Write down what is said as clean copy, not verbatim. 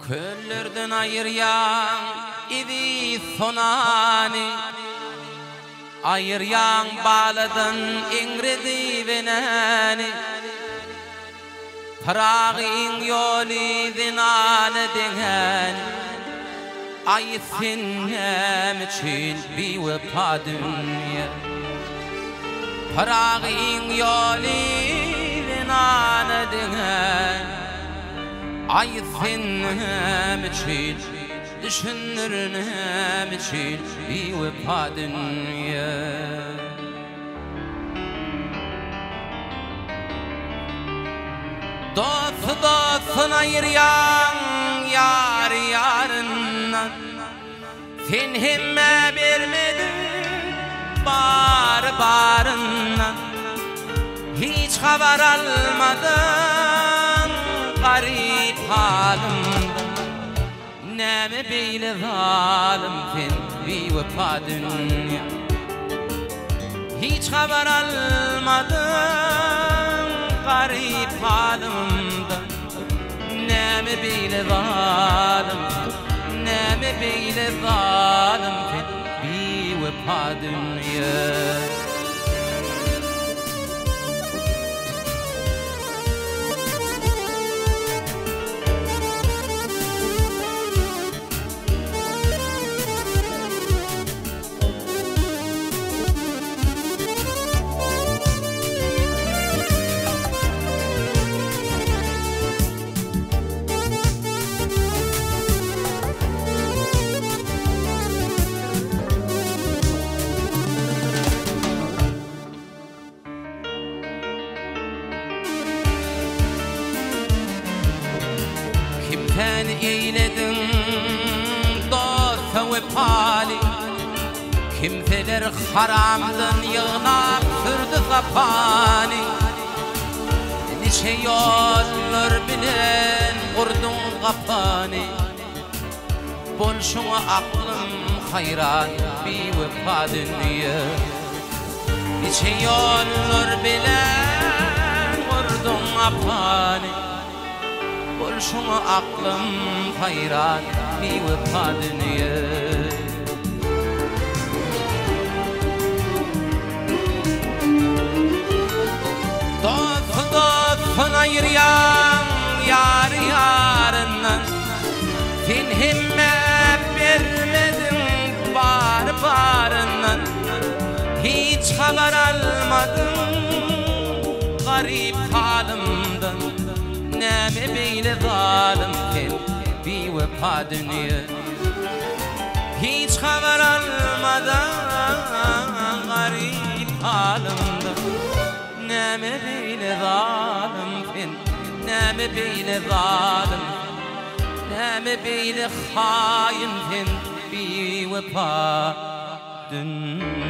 Köllerden ayıryan idi sonani, ayıryan bağladan ingredi venani. Parağın yolu dinane denen, ay sinnem için bir vefa dünya. Parağın yolu dinane denen, ay sinnem için, düşünürnem için bir vefa dünya. Dost dostuna ayıryan yar yarından, sen himme vermedin bar barından. Hiç haber almadın garip halimden. Neme beyle zalim sen bir vefa dünya. Hiç haber almadın garip halimden. Neme beyle zalim, neme beyle zalim sen bir vefa dünya. Sen eyledin dost ve pali, kimseler haramdan yığınap sürdü kapani. Nice yollar bilen kurdun kapani, bol şuna aklım hayran bir vefa dünya. Nice yollar bilen kurdun kapani, bol şuna aklım hayran bir vefa dünya. Dost dostuna ayıryan yar yarından, sen himme vermedin bar barından. Hiç haber almadın garip halimden. Neme beyle zalim sen bir vefa dünya. Hiç haber almadan garip halimden. Neme beyle zalim sen, neme beyle zalim, neme beyle hain sen bir vefa dünya.